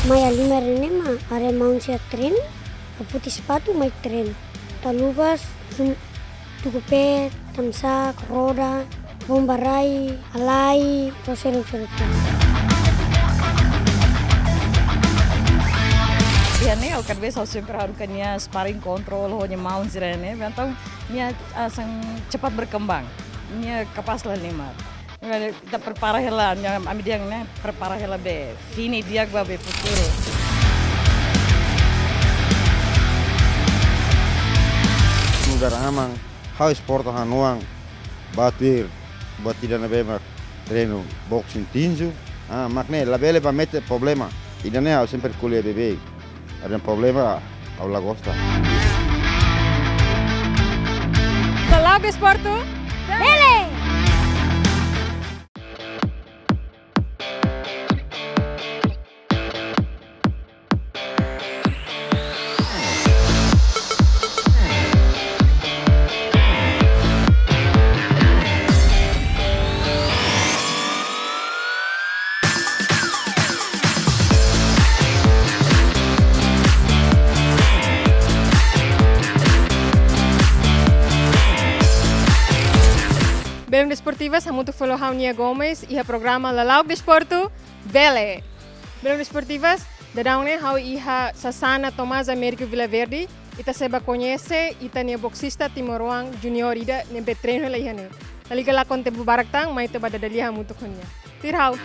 Maya lima rene mah are mau sia tren, putih sepatu mai tren. Talubas, tukupe, tamsak, roda, bombarai, alai, seru-seru. Biasanya kan biasa sempre harukannya sparring kontrol, hanya mau sirene, então nia asang cepat berkembang, nia kapas lah lima. Kita prepara hela, ami dia nih prepara hela be, fini dia gua be futuro. Negara amang, hau sport hanuang, batir, buat tidak nabe treino boxing tinju, makne labele pa mete problema, idane hau sempre kuliah bebe, ada problema au lagosta. Lago Esporte Bele! Bem desportivas, muito follow Raunia Gomes e o programa Lalau Desporto Bele. Bem desportivas, dadawne hau iha Sasana Tomás Américo Vila Verde, ita seba conhece ita ne boxista Timoroang Junior ida ne betreino la ihane. Taliga la konte bubarak tang mai te bada dalia muito konya. Tirhau.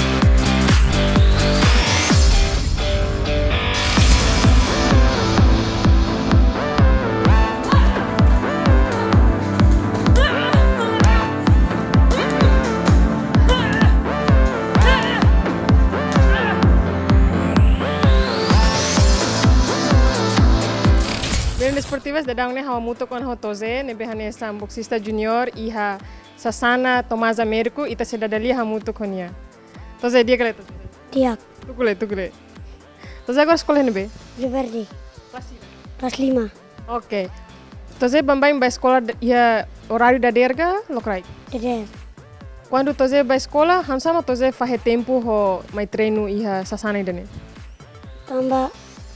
Desportivas dadang ne hawa muto kon hotoze ne behane sam boxista junior iha Sasana Tomás Américo ita sedadali ha muto konya. Toze dia kale toze. Tiak, Tukule. Toze agora sekolah nebe? Verde, Kelas 5. kelas 5. Oke. Toze bambai ba sekolah ya horário da derga lokrai. Deder, Quando toze ba sekolah hansama toze fahe tempo ho mai treino iha Sasana idane. tambah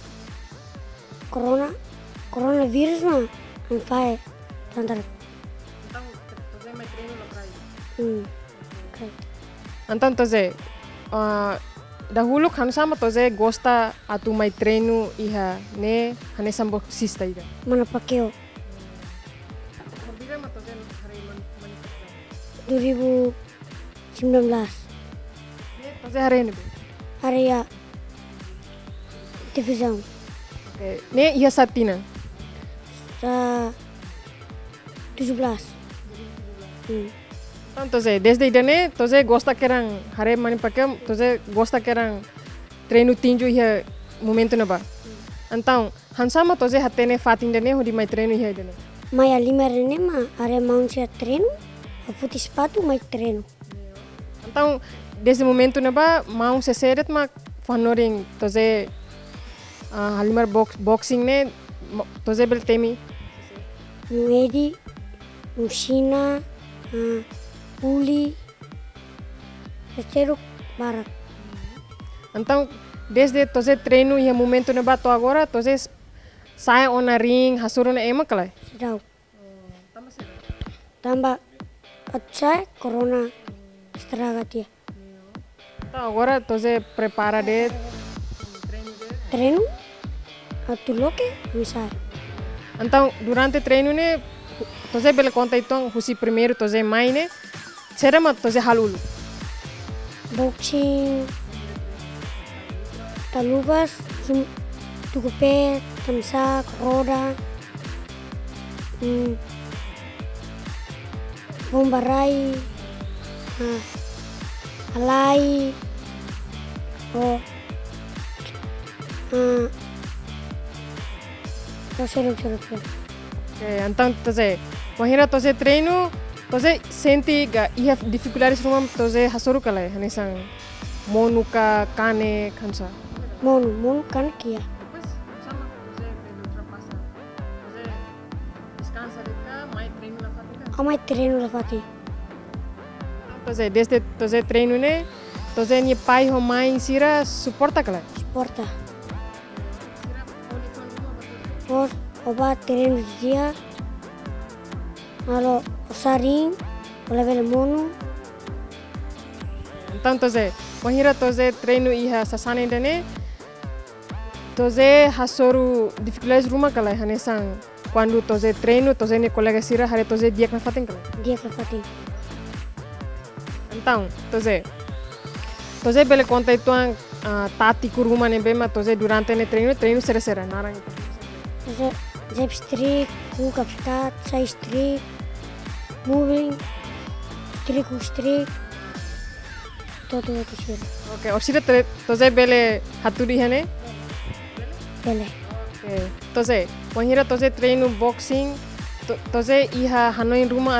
coronavirus mah, anfai, tantar. Toze mai treino lokrai. Correct. Então, toze, dahulu kan sama toze gosta atu mai treino iha ne hane sambo sista ida. Mana pakeo, Berbeda ma toze hari 2019, toze hari ini. area divisão, Oke, ne iha satina. sa 17. Então, toze, desde ida ne toze gosta kerang hari mani pakai toze gosta kerang treino tinju iha momento na ba. Então, han sama toze hatene fatin dane ho di mai treino iha ida ne. Maya lima rene mah, are mau sia treino, putih sepatu mai treino. Então, desde momento na ba mau se seret ma fanoring toze halimar boxing ne toze bel temi. Medi, China, Puli, Esteiro, Barat. Então, desde toze treino e momento na ba to agora toze sai ona ring hasuru na ema kalai. Sedau. Tambah acai corona estraga dia. Então, agora toze prepara de Treino, atu loke, misal. Então, durante treino ne toze bel conta então husi primeiro toze mai ne será ma toze halulu. Boxing, talubas, tukupe, tamsak, roda, bombarai, alai, seru-seru. Okay, então toze mahira toze treino toze senti ga iha dificuldades rumam toze hasuru kalai hanisang monuka kane kansa. Mon kan kia. Depois sama toze bel ultrapassa. Toze descansa deca mai treino la fatica. Amai treino la fati. Toze desde toze treino ne Toze ni pai ho main sira suporta kala. Sporta. Os obat treino dia. Alo saring, level mono. Então toze, wahira toze treino iha sasana indane. Toze hasoru dificuldades rumah kala hanesang. Quando toze treino, toze ni colega sira hare toze dia na fatin kala. Dia que fatin. Então, toze bele conta itu ang tati ku rumah ne bema toze durante ne treino sera narang. Toze zep strik, ku kapstat, sai strik, moving, strik. Todo itu sih. Okay, orsira toze bele haturi hane. Bele. Okay. Toze, wahira toze treino boxing, toze iha hanoin rumah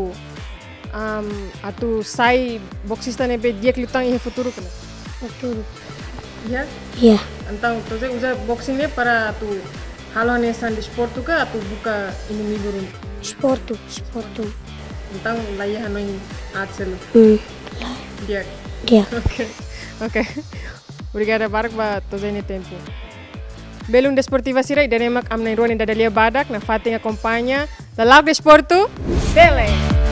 atu sai boxista ne be dia klutang iha futuro kena. Futuro. Ya? Iya. Então, toze usa boxing ne para atu halo nesan di sport ka atu buka inimigo rum. Sportu. Então, lá ia hanoin atselu. Dia. Okay. Obrigada Barak ba toze ne tempo. Belum Desportiva Sira dan emak amna ironi dadalia badak na fating acompanha da Lago Desporto Bele.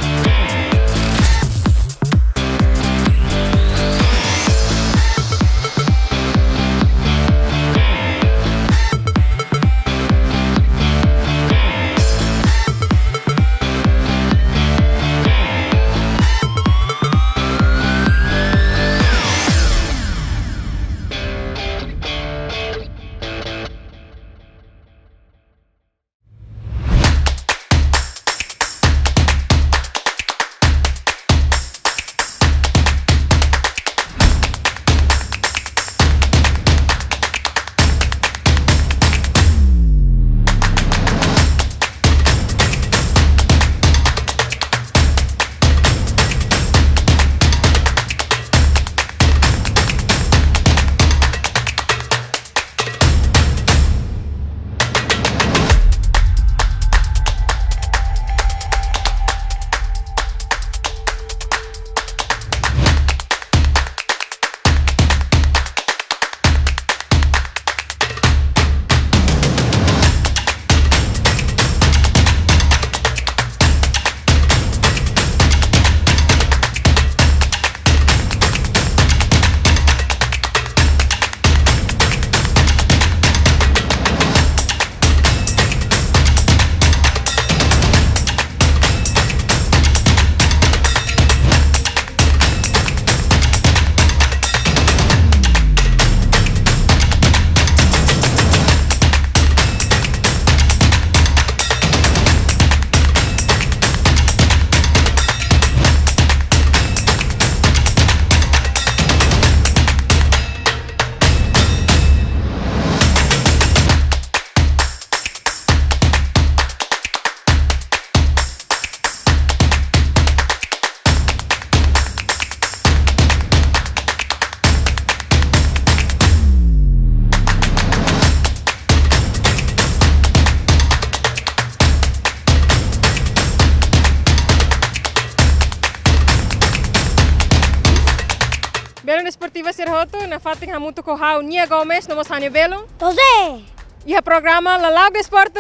Belum Desportiva Serhoto, na fating hamuto ko hau Nia Gomes, nomos Hanya Belum. Toze. Iha programa La Lago Desporto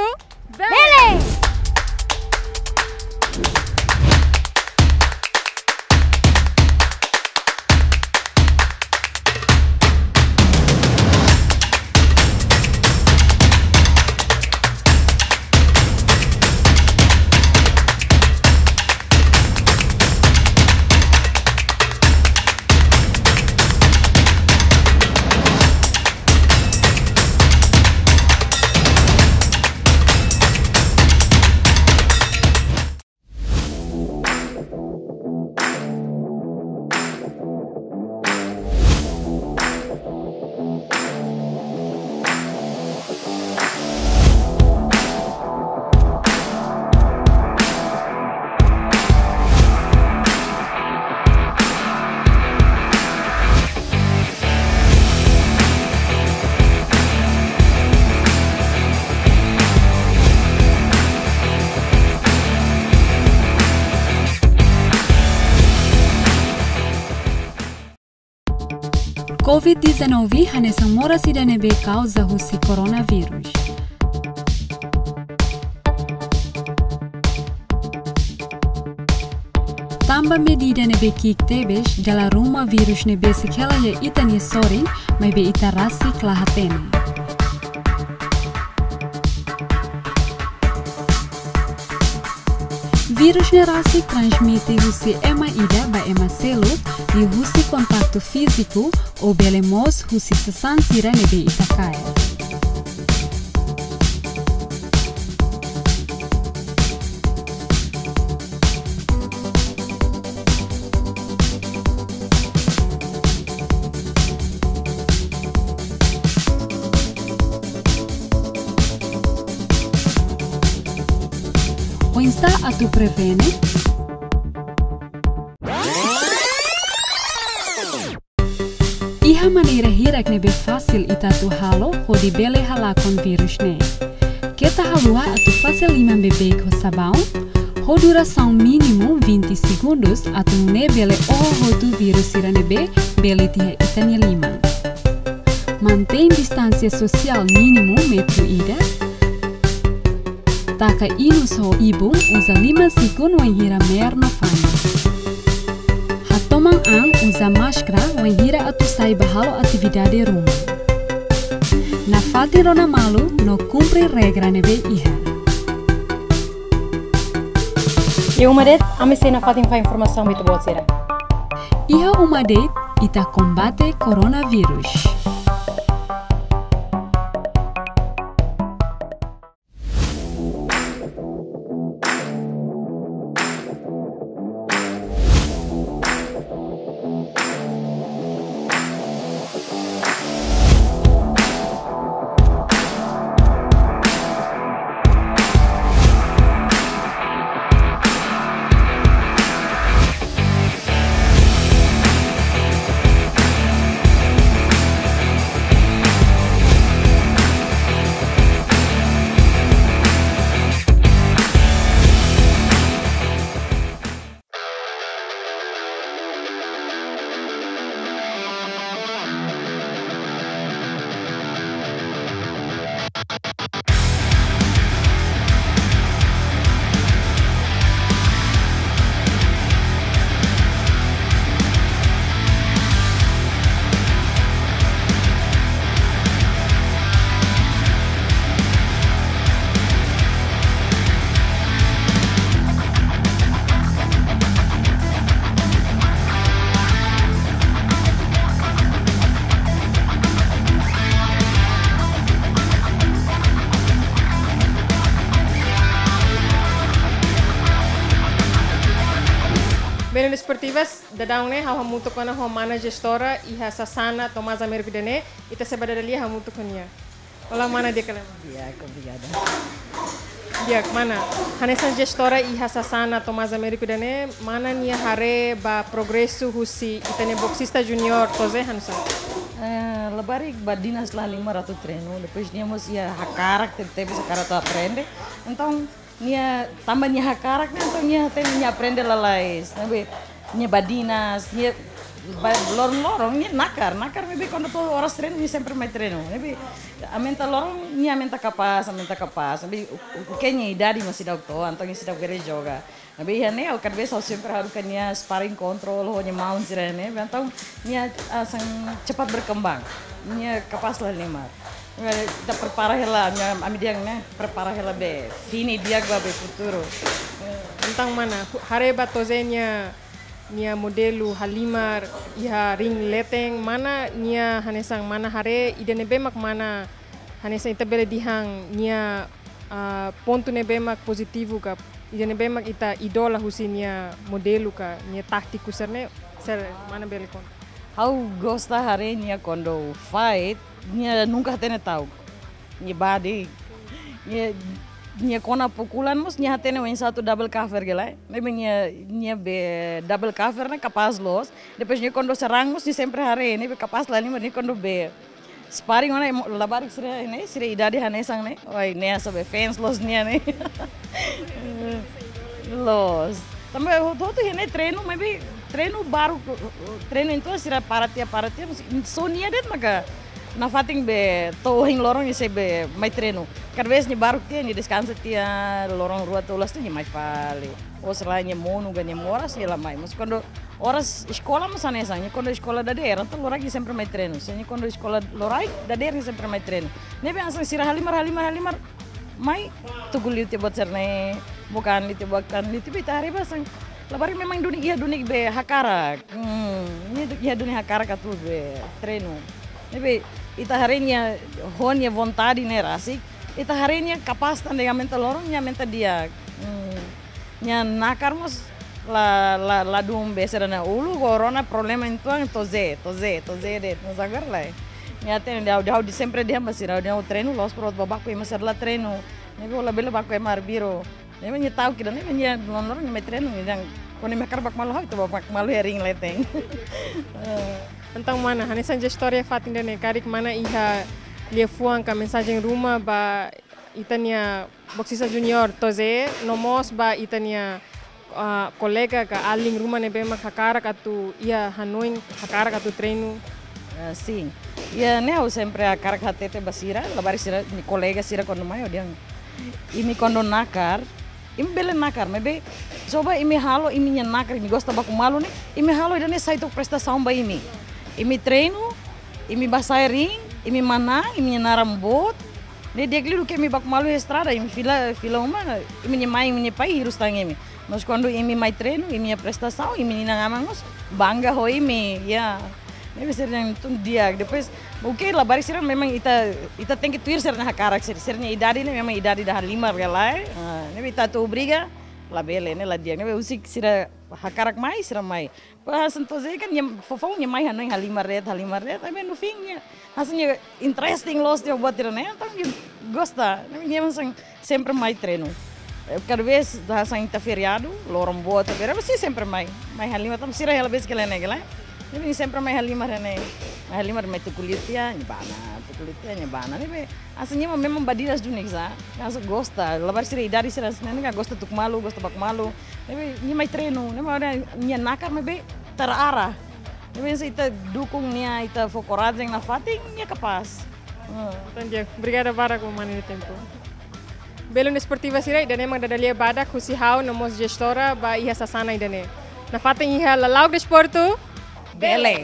Bele. COVID-19 hanesang mora sidanebe causa husi coronavírus. Tamba medida nebe kik tebes dala rumah virus nebe sikela ya ita ni soring mai be ita rasi klahatene. Virus ne rasi transmite husi ema ida ba ema selu ni husi kontaktu físico ou belemos husi sesansira nebe ita kaya. O insta atu prevene iha maneira hirak nebe fácil itatu halo ho di bele halakon virus ne. Kita halua atu fácil liman bebek ho sabão ho duração mínimo 20 segundos atu ne bele ho tu virus ira nebe bele tiha itani liman. Mantém distância social mínimo metro ida. Taka inus ho ibu usa 5 segundos wan hira mer no fani. Hatomang ang usa máscara wan hira atu sai bahalo atividade rumah. Na fati rona malu no cumpre regra nebe iha. E umadet ame se na fati fa informação muito boa será. Iha umadet ita combate coronavírus. Benen esportivas dadang ne hau hamuto kana ho mana gestora iha sasana Tomás Américo dene ita sebada dalia hamuto kania. Ola mana dia kala? Ya, obrigada. Dia mana? Hanesan gestora iha sasana Tomás Américo dene mana nia hare ba progresso husi itane boxista junior toze hansa. Lebarik badinas lá 500 treino, depois tínhamos a carácter teve essa cara tu aprende, então nia tambah nia karak nih atau nia tem nia aprende lalais nabe nia badinas nia lorong nia nakar nabe quando tu horas treino nia sempre mai treino nabe amenta lorong nia amenta capaz nabe o que nia idade masih dau to então nia sedang querer jogar nabe ia ne ao kadang eu sempre harus nia sparring control ho nia mount sirene então nia sang cepat berkembang nia capaz lah limar. Kita prepara hela, ami dia ne prepara hela be fini dia gua be futuro. Tentang mana? Hare batozenya nia modelu halimar iha ring leteng mana nia hanesang mana hare idene bemak mana hanesang ita bele dihang nia ponto ne bemak positivo ka idene bemak ita idola husinya modelu ka nia taktiku serne ser mana bele kon. How gosta hare nia quando fight nia nunca tene tahu nia body nia kona pukulan mus nia tene wen satu double cover gelai maybe nia be double cover ne capaz los depois nia quando serang mus nia sempre hare ne be capaz lá nia quando be sparring ona labarik sire ne sire idade hanesang ne oi ne sabe fans los nia ne los também todo ne treino maybe treino baru treino itu sira paratia sonia det maka na fating be tohing lorong ni be mai treino karves ni baru tia ni descansa tia lorong rua tolas ni mai pale o selainnya monu ganha moras ela mai mas quando horas escola mas anesanya quando escola da daerah então lorai sempre mai treino senya quando escola lorai da daerah sempre mai treino nebe asang sira halimar mai tuguliu te buat serne bukan liti bita hari basang labari memang dunia be hakara ini dunia hakara katu be treino nebe ita harinya honya vontade né rasik ita harinya kapasitas de menta lorong nya menta dia nya nakarmos la dum beserana ulu corona problema então toze de nos agar lá nya tem de sempre dia basira de treino los pro babak pe masar la treino nebe la bela bak pe mar biro nebe nya tahu kida nebe nya lorong nya treino yang kone me karbak malu itu babak malu hering leteng Então, mana, hanesan je história fatin dene karik mana iha liefuang ka mensagem rumah ba itania boxista junior toze nomos ba itania kolega ka aling rumah nebe mak hakara katu ia hanoin hakara katu treino. Sim. Ia eu sempre a cara hatete basira, labari sira ni kolega sira quando mai odiang. Imi quando nakar, imi bele nakar, mebe coba imi halo imi nya nakar, imi gosta baku malu ne, imi halo idane sai tok prestação ba imi. Imi treino, imi basai ring, imi mana, imi narambot. Ne dia gliru que imi baku malu estrada, imi fila uma, imi nya pai hirus tang imi. Mas quando imi mai treino, imi a prestação, imi nang amangos, bangga ho imi, ya. Nebe ser yang tu dia, depois okay lah bari sira memang ita tem que tuir ser na cara, sernya idade ne memang idade dah 5 relai. Nebe ita tu briga, la bele ne la dia, nebe usik sira hakarak mai sira mai. Pas entonces kan yang fofong nya mai hanoi 5 red, tapi no fim nya hasilnya interesting los dia buat tirane, então gosta. Nebe nya sempre mai treino. Cada vez dah sang feriado, lorong buat tapi você sempre mai 5 tam sira hela vez que ela negela. Ini sempre mai halimar ne. Mai halimar mai tukulitia nyebana. Ini aslinya memang badiras dunik sa. Asa gosta. Labar sira idari sira seneng gosta tuk malu, gosta bak malu. Ini mai treino, ini mau nya nakar be terarah. Ini ita dukung nia ita fokorajeng na fating nya kapas. Tanjak, obrigada para com mani tempo. Belum esportiva sira idane mang dadalia badak husihau nomos gestora ba iha sasana idane. Na fating iha lalau desporto Bele.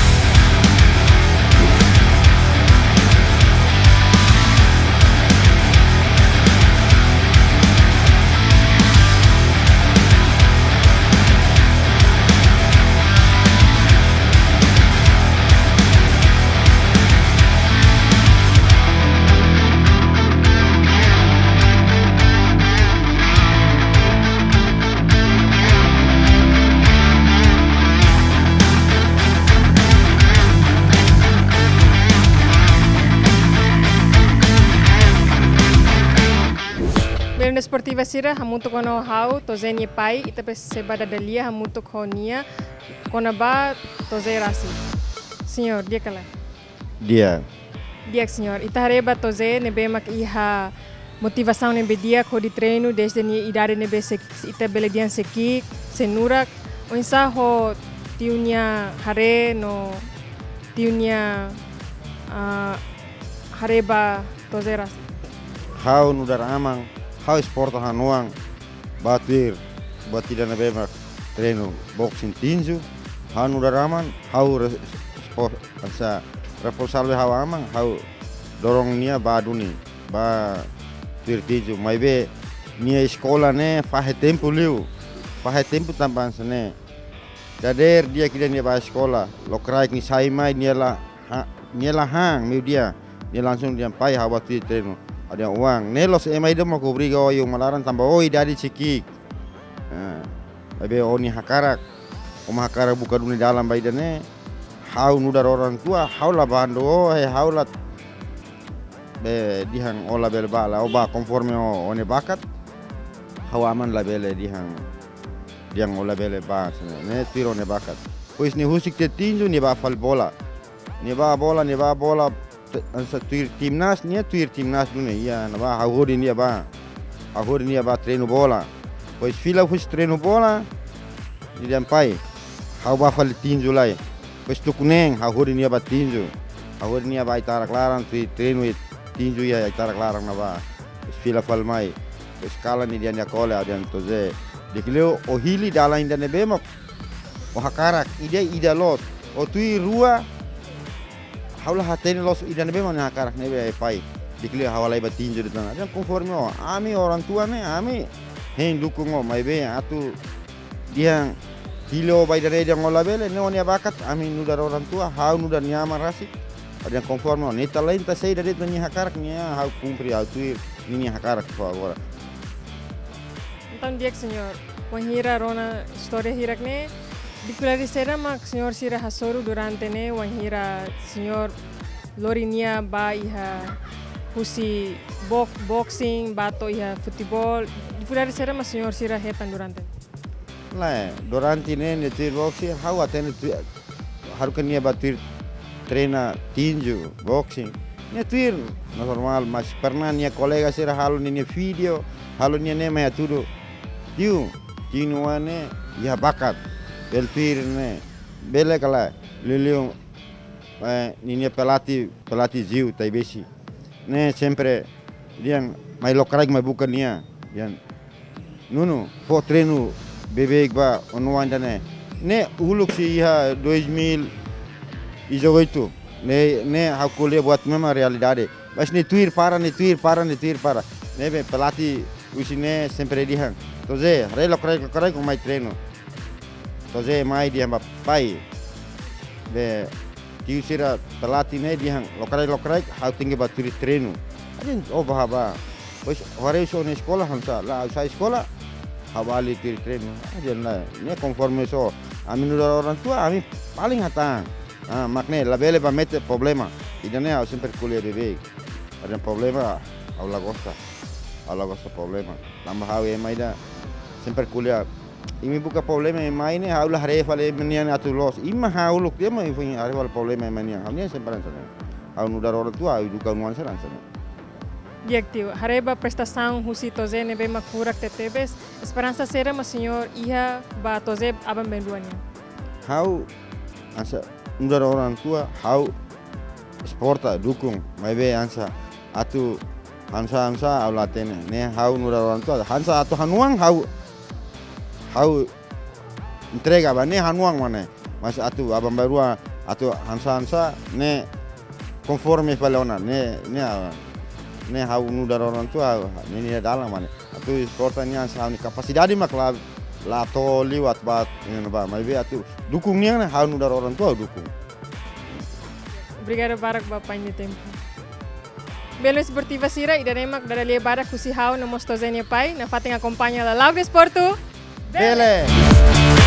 Esportiva sira hamuto kono hau tozenye pai ita pe sebada dalia hamuto konia kona ba toze rasi. Senhor, dia kala. Dia senhor. Ita reba toze nebe mak iha motivação nebe dia ko di treino desde ni idade nebe ita beledian seki senurak onsa ho tiunya hare no tiunya hareba toze rasi. hau nudar amang hau sport hanuang batir batida na bemak treino boxing tinju hau nudar amang hau sport asa reforçar hau amang hau dorong nia baduni ba tir tinju mai be nia escola ne fahe tempo tampan sene dader dia kida nia ba sekolah lokrai ni sai mai nia la hang meu dia langsung dia pai hau batir treino ada uang nelos emai demo ko brigo yung malaran tambah oi dari cikik babe oni hakarak hakarak buka dunia dalam baidane hau nudar orang tua hau la bando hau la be dihang ola bel bala oba konforme one bakat hau aman la bele dihang ola bele ba ne tiro ne bakat pois ni husik te tinju ni ba fal bola ansa tuir timnas dunia iya na ba hahuri nia ba treino bola pois fila fus treino bola di dan pai hau ba fali tinju lai. Pes tu kuneng hau hori nia ba tinju. Hau hori nia ba itarak larang treino tinju ya itarak larang na ba. Pes fila fal mai. Pes kala ni dia kole adian toze. Dikileo o hili dala inda nebemok. O hakarak ida los. O tui rua haulah hateni los ida nebemok ni hakarak nebe pai. Dikileo hawalai ba tinju di tanah. Dan konforme o ami orang tua ne ami hen dukung o mai be atu dia hilo bai dari dia ngola bele ne onia bakat ami nudar orang tua hau nudar nyama rasi ada yang konforme o neta lain ta sei dari tanya hakarak nia hau kumpri hau tuir ini hakarak ko agora. Então dia senhor wanhira rona história hirak ne dipularisera mak senhor sira hasoru durante ne wanhira senhor lorinia ba iha husi boxing bato iha futebol dipularisera mak senhor sira hetan durante. Lah, durante ne tuir boxing hau atene harukan nia batir treina tinju boxing. Ne tuir normal mas pernah nia kolega sira halu nia video halu nia ne maya tudo. Tiu tinuane ya bakat belpir ne bele kala lilium ninia pelati ziu tai besi ne sempre diang mai lokrai mai bukan nia yang nunu po treino bebek ba onuanda ne uluk si ya 2018 ne hakule buat memang realidade mas ne tuir para ne be pelati usine sempre diang toze re lokrai ko mai treino toze mai dia pai be tiu sira pelati ne diang lokrai hau tinggi baturi treino adin bahaba pois hore so ne sekolah hansa la usai sekolah hawali treino adin la ne conforme so ami nudar orang tua ami paling hatang makne la bele ba mete problema idane au sempre kuliah bebek ada problema au lagosta problema tambah hau mai da sempre kuliah imi buka problema mai ne hau la hare fale menian atu los ima hau luk dia mai fui hare fale problema menian hau ne sempre sana hau nudar orang tua au duka nuansa sana Diaktiu, hareba prestação husi toze nebe makurak tetebes esperança sera ma senhor iha ba toze abam benduanya. Hau ansa nudar orang tua hau sporta dukung mai be ansa atu hansa au latene ne hau nudar orang tua hansa atu hanuang hau entrega ba ne hanuang mana mas atu abam barua atu hansa ne conforme falona ne hau nudar orang tua ne dalam mana atu sportanya sa ni kapasidade mak la to liwat bat ba mai be atu dukungnya ne hau nudar orang tua dukung. Obrigado barak bapak ini tempo. Belo esportiva sira ida nemak dara lia barak kusi hau na mostozenia pai na fating acompanha la Lago Esporto Bele.